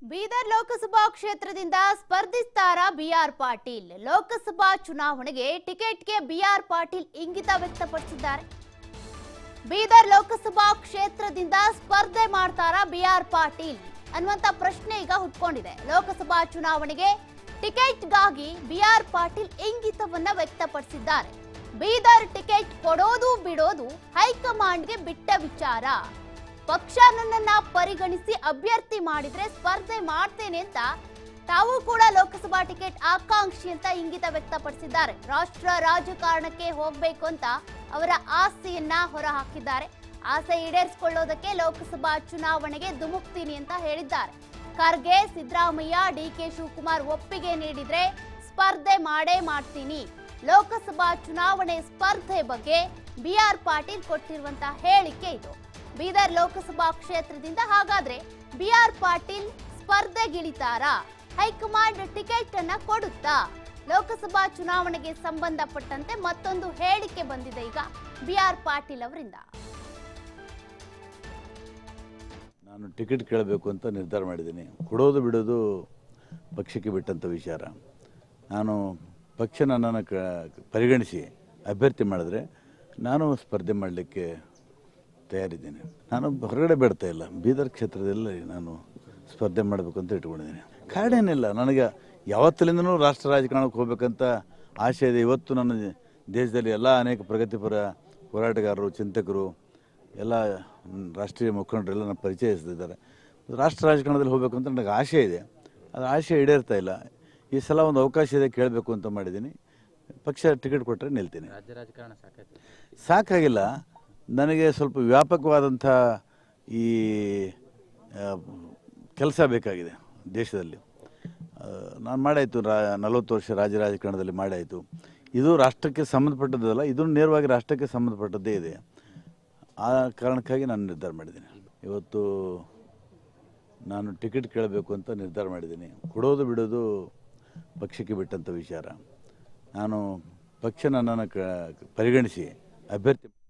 ಬೀದರ್ ಲೋಕಸಭಾ ಕ್ಷೇತ್ರದಿಂದ ಸ್ಪರ್ಧಿಸ್ತಾರಾ ಬಿಆರ್ ಪಾಟೀಲ್. ಲೋಕಸಭಾ ಚುನಾವಣೆಗೆ ಟಿಕೆಟ್ಗೆ ಬಿಆರ್ ಪಾಟೀಲ್ ಇಂಗಿತ ವ್ಯಕ್ತಪಡಿಸಿದ್ದಾರೆ. ಬೀದರ್ ಲೋಕಸಭಾ ಕ್ಷೇತ್ರದಿಂದ ಸ್ಪರ್ಧೆ ಮಾಡ್ತಾರಾ ಬಿಆರ್ ಪಾಟೀಲ್ ಅನ್ನುವಂತ ಪ್ರಶ್ನೆ ಈಗ ಹುಟ್ಕೊಂಡಿದೆ. ಲೋಕಸಭಾ ಚುನಾವಣೆಗೆ ಟಿಕೆಟ್ಗಾಗಿ ಬಿಆರ್ ಪಾಟೀಲ್ ಇಂಗಿತವನ್ನ ವ್ಯಕ್ತಪಡಿಸಿದ್ದಾರೆ. ಬೀದರ್ ಟಿಕೆಟ್ ಕೊಡೋದು ಬಿಡೋದು ಹೈಕಮಾಂಡ್ಗೆ ಬಿಟ್ಟ ವಿಚಾರ. ಪಕ್ಷ ನನ್ನನ್ನ ಪರಿಗಣಿಸಿ ಅಭ್ಯರ್ಥಿ ಮಾಡಿದ್ರೆ ಸ್ಪರ್ಧೆ ಮಾಡ್ತೇನೆ ಅಂತ ತಾವು ಕೂಡ ಲೋಕಸಭಾ ಟಿಕೆಟ್ ಆಕಾಂಕ್ಷಿ ಅಂತ ಇಂಗಿತ ವ್ಯಕ್ತಪಡಿಸಿದ್ದಾರೆ. ರಾಷ್ಟ್ರ ರಾಜಕಾರಣಕ್ಕೆ ಹೋಗ್ಬೇಕು ಅಂತ ಅವರ ಆಸೆಯನ್ನ ಹೊರಹಾಕಿದ್ದಾರೆ. ಆಸೆ ಈಡೇರಿಸಿಕೊಳ್ಳೋದಕ್ಕೆ ಲೋಕಸಭಾ ಚುನಾವಣೆಗೆ ಧುಮುಕ್ತೀನಿ ಅಂತ ಹೇಳಿದ್ದಾರೆ. ಖರ್ಗೆ, ಸಿದ್ದರಾಮಯ್ಯ, ಡಿಕೆ ಶಿವಕುಮಾರ್ ಒಪ್ಪಿಗೆ ನೀಡಿದ್ರೆ ಸ್ಪರ್ಧೆ ಮಾಡೇ ಮಾಡ್ತೀನಿ. ಲೋಕಸಭಾ ಚುನಾವಣೆ ಸ್ಪರ್ಧೆ ಬಗ್ಗೆ ಬಿಆರ್ ಪಾಟೀಲ್ ಕೊಟ್ಟಿರುವಂತಹ ಹೇಳಿಕೆ ಇದು. ಬೀದರ್ ಲೋಕಸಭಾ ಕ್ಷೇತ್ರದಿಂದ ಹಾಗಾದ್ರೆ ಬಿಆರ್ ಪಾಟೀಲ್ ಸ್ಪರ್ಧೆಗಿಳಿತಾರಾ? ಹೈಕಮಾಂಡ್ ಟಿಕೆಟ್ ಅನ್ನ ಕೊಡುತ್ತಾ? ಲೋಕಸಭಾ ಚುನಾವಣೆಗೆ ಸಂಬಂಧಪಟ್ಟಂತೆ ಮತ್ತೊಂದು ಹೇಳಿಕೆ ಬಂದಿದೆ ಈಗ ಬಿಆರ್ ಪಾಟೀಲ್ ಅವರಿಂದ. ನಾನು ಟಿಕೆಟ್ ಕೇಳಬೇಕು ಅಂತ ನಿರ್ಧಾರ ಮಾಡಿದ್ದೀನಿ. ಕೊಡೋದು ಬಿಡೋದು ಪಕ್ಷಕ್ಕೆ ಬಿಟ್ಟಂಥ ವಿಚಾರ. ನಾನು ಪಕ್ಷ ನನ್ನನ್ನು ಪರಿಗಣಿಸಿ ಅಭ್ಯರ್ಥಿ ಮಾಡಿದ್ರೆ ನಾನು ಸ್ಪರ್ಧೆ ಮಾಡಲಿಕ್ಕೆ ತಯಾರಿದ್ದೇನೆ. ನಾನು ಹೊರಗಡೆ ಬೇಡ್ತಾ ಇಲ್ಲ. ಬೀದರ್ ಕ್ಷೇತ್ರದಲ್ಲಿ ನಾನು ಸ್ಪರ್ಧೆ ಮಾಡಬೇಕು ಅಂತ ಇಟ್ಕೊಂಡಿದ್ದೀನಿ. ಕಾರಣ ಏನಿಲ್ಲ, ನನಗೆ ಯಾವತ್ತಲಿಂದನೂ ರಾಷ್ಟ್ರ ರಾಜಕಾರಣಕ್ಕೆ ಹೋಗ್ಬೇಕಂತ ಆಸೆ ಇದೆ. ಇವತ್ತು ನನ್ನ ದೇಶದಲ್ಲಿ ಎಲ್ಲ ಅನೇಕ ಪ್ರಗತಿಪರ ಹೋರಾಟಗಾರರು, ಚಿಂತಕರು, ಎಲ್ಲ ರಾಷ್ಟ್ರೀಯ ಮುಖಂಡರೆಲ್ಲ ನನ್ನ ಪರಿಚಯಿಸ್ತಿದ್ದಾರೆ. ರಾಷ್ಟ್ರ ರಾಜಕಾರಣದಲ್ಲಿ ಹೋಗಬೇಕು ಅಂತ ನನಗೆ ಆಸೆ ಇದೆ. ಅದು ಆಸೆ ಈಡೇರ್ತಾ ಇಲ್ಲ. ಈ ಸಲ ಒಂದು ಅವಕಾಶ ಇದೆ, ಕೇಳಬೇಕು ಅಂತ ಮಾಡಿದ್ದೀನಿ. ಪಕ್ಷ ಟಿಕೆಟ್ ಕೊಟ್ಟರೆ ನಿಲ್ತೀನಿ. ರಾಜ್ಯ ರಾಜಕಾರಣ ಸಾಕಾಗಿಲ್ಲ. ನನಗೆ ಸ್ವಲ್ಪ ವ್ಯಾಪಕವಾದಂಥ ಈ ಕೆಲಸ ಬೇಕಾಗಿದೆ ದೇಶದಲ್ಲಿ. ನಾನು ಮಾಡಾಯಿತು 40 ವರ್ಷ ರಾಜ್ಯ ರಾಜಕಾರಣದಲ್ಲಿ ಮಾಡಾಯಿತು. ಇದು ರಾಷ್ಟ್ರಕ್ಕೆ ಸಂಬಂಧಪಟ್ಟದ್ದಲ್ಲ, ಇದು ನೇರವಾಗಿ ರಾಷ್ಟ್ರಕ್ಕೆ ಸಂಬಂಧಪಟ್ಟದ್ದೇ ಇದೆ. ಆ ಕಾರಣಕ್ಕಾಗಿ ನಾನು ನಿರ್ಧಾರ ಮಾಡಿದ್ದೀನಿ. ಇವತ್ತು ನಾನು ಟಿಕೆಟ್ ಕೇಳಬೇಕು ಅಂತ ನಿರ್ಧಾರ ಮಾಡಿದ್ದೀನಿ. ಕೊಡೋದು ಬಿಡೋದು ಪಕ್ಷಕ್ಕೆ ಬಿಟ್ಟಂಥ ವಿಚಾರ. ನಾನು ಪಕ್ಷ ನನ್ನನ್ನು ಪರಿಗಣಿಸಿ ಅಭ್ಯರ್ಥಿ